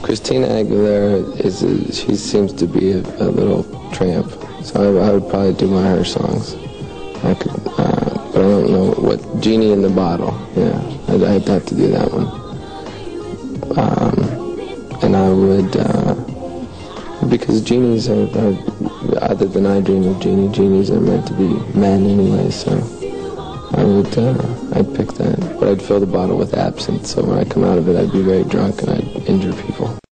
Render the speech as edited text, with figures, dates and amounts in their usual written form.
Christina Aguilera she seems to be a little tramp, so I would probably do one of her songs. I could, but I don't know what. Genie in the Bottle, yeah, I'd have to do that one. And I would, because genies are, other than I Dream of Genie, genies are meant to be men anyway, so I'd pick that. But I'd fill the bottle with absinthe, so when I come out of it, I'd be very drunk and I'd injure people.